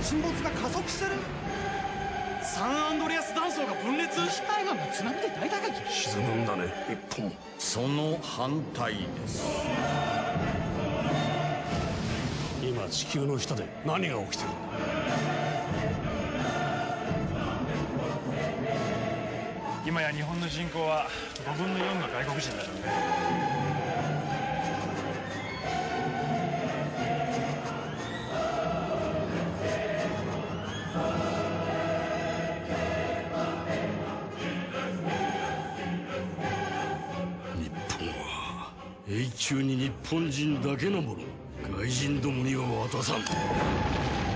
沈没が加速してる。サンアンドレアス断層が分裂。西海岸が津波で大打撃。 沈むんだね、一本。 その反対です。 今地球の下で何が起きてるんだ。 今や日本の人口は5分の4が外国人だからね。 日本は永久に日本人だけのもの。外人どもには渡さん。